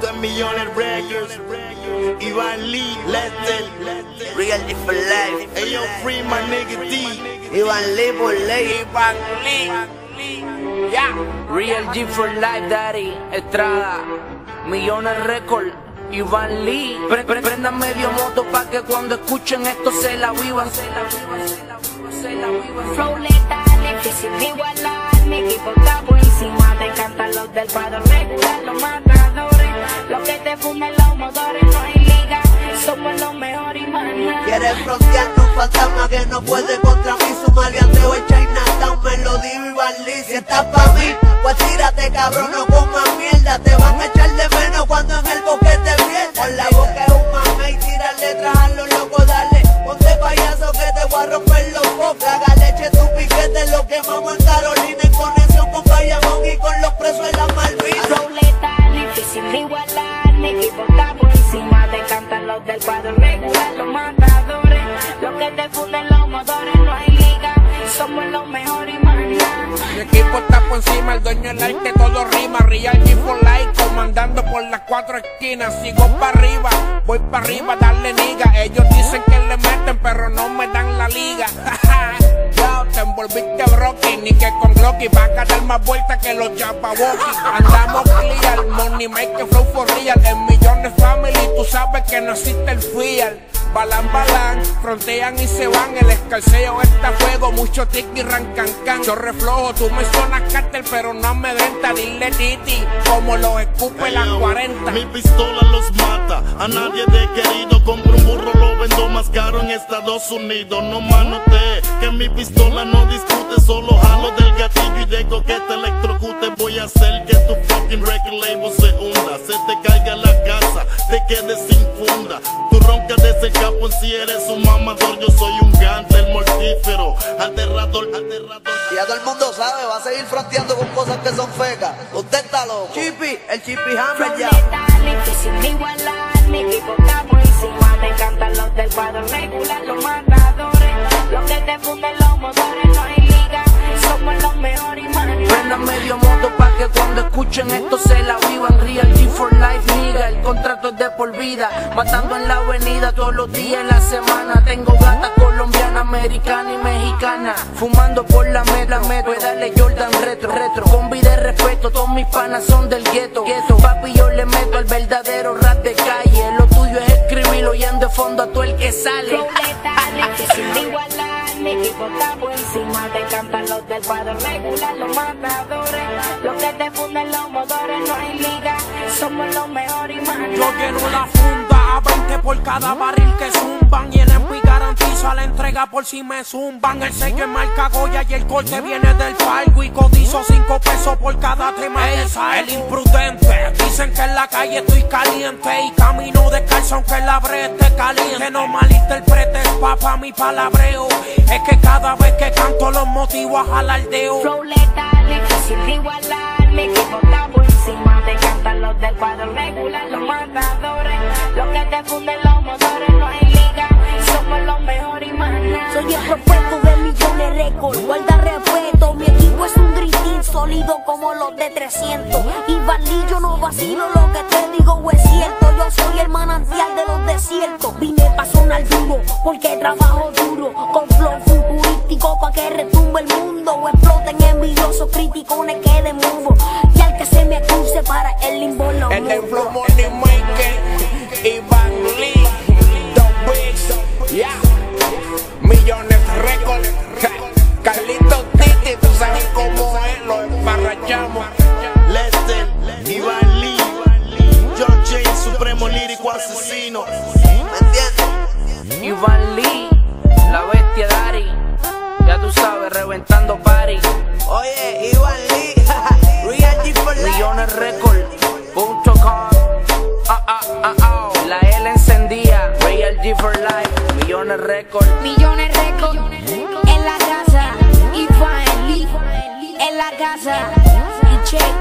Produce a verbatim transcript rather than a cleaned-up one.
de Millones Records, Iván Lee, Lester, Real G for life. Ayo Free, my nigga D, Iván Lee por ley. Iván Lee, ya. Real G for life, daddy. Estrada, Millones Records, Iván Lee. Pre pre Prendan medio moto pa' que cuando escuchen esto se la vivan. Se la vivan, se la vivan, se la vivan. Flow letal, difícil de igualar. Mi equipo está por encima. Te encantan los del cuadro regular, los matadores. Los que te funden los motores, no hay liga. Somos los mejores y más nada. Quieres frontear un fantasma que no puede contra mí. Su maleanteo en Chinatown, me lo digo Iván Lee. Si estás pa' mí, pues tírate cabrón, no comas mierda. Te van a echar de menos cuando en el bosque te pierdas. Con la boca es un mame y tirar letras a los locos, dale. Ponte payaso que te voy a romper los focos. Haga leche tu piquete, lo quemamos en Carolina. En conexión con Bayamón y con los presos en las Malvinas. Flow letal, difícil de igualar. Mi equipo está por encima. Te encantan los del cuadro regular, los matadores. Los que te funden los motores, no hay liga. Somos los mejores y más nada. Mi equipo está por encima, el dueño del arte, todo rima. Real G for life, comandando por las cuatro esquinas. Sigo para arriba, voy para arriba, darle niga. Ellos dicen que le meten, pero no me dan la liga. Yo, te envolviste brocky, ni que con Glocky va a dar más vueltas que los chapaboki. Andamos clear, money make flow for real. En Millones Family, tú sabes que no existe el fial. Balan, balan, frontean y se van. El escalceo está a fuego, mucho tiki, rancancan. Yo reflojo, tú me suenas cártel, pero no amedrenta. Dile titi, como los escupe las cuarenta. Mi pistola los mata, a nadie de querido. Compro un burro, lo vendo más caro en Estados Unidos. No manote, que mi pistola no discute. Solo jalo del gatillo y dejo que te electrocute. Voy a hacer que tu fucking record label se hunda. Se te caiga la casa, te quedes sin funda. Tú roncas de ese capo en si eres un mamador. Yo soy un gante, el mortífero, aterrador, aterrador. Y ya todo el mundo sabe, va a seguir fronteando con cosas que son fecas. Usted está loco. Chippy, el Chippy Hammer Flow ya. letal, difícil de igualar. Mi equipo está por encima. Te encantan los del cuadro regular, los matadores. Los que te funden los motores, no hay liga. Somos los mejores y más nada. Prendan medio moto pa' que cuando escuchen esto se la vivan. Real G for life, nigga, el contrato es de por vida. Matando en la avenida todos los días en la semana. Tengo gata colombiana, americana y mexicana. Fumando por la meta, metro, dale Jordan retro, retro. Con vida y respeto, todos mis panas son del gueto. Papi, yo le meto al verdadero rap de calle. Lo tuyo es escribirlo y en de fondo a todo el que sale. Flow letal, difícil de igualar. Mi equipo está por encima. Te encantan los del cuadro regular, los matadores. Los que te funden los motores, no hay liga. Somos los mejores y más nada. Yo lleno la funda a veinte por cada barril que zumban. Y el Empi garantiza la entrega por si me zumban. El sello es marca Goya y el corte viene del palco. Y cotizo cinco pesos por cada tema de sal. El imprudente, dicen que en la calle estoy caliente. Y camino descalzo aunque la brecha esté caliente. No malinterpretes, papá, mi palabreo. Es que cada vez que canto los motivo a jalardeo. Flow letal, difícil de igualar. Mi equipo está por encima. Te encantan los del cuadro regular, los matadores. Los que te funden los motores, no hay liga. Somos los mejores y más nada. Soy el profeto de Millones Records, guarda respeto. Mi equipo es un dream team sólido como los de trescientos. Iván Lee, yo no vacilo, lo que te digo es cierto. Yo soy el manantial de los desiertos. Vine pa' sonar duro, porque trabajo duro. Con flow futurístico pa' que retumbe el mundo. O exploten envidiosos criticones que de mudo. Y al que se me cruce para el limbo lo El del flow mudo. money maker, Iván Lee, The Wigs, yeah. Millones Records, Carlitos Titi, tú sabes cómo es, lo embarrachamos. Lester, Iván Lee, John James, supremo lírico asesino. ¿Me entiendes? Iván Lee, la bestia Dari, ya tú sabes, reventando party. Oye, Iván Lee, Real G for life. Millones Records punto com. Ah, ah, ah, ah. La L encendía. Real G for life. Millones Records. Millones Records en la casa. Iván Lee en la casa. Y check.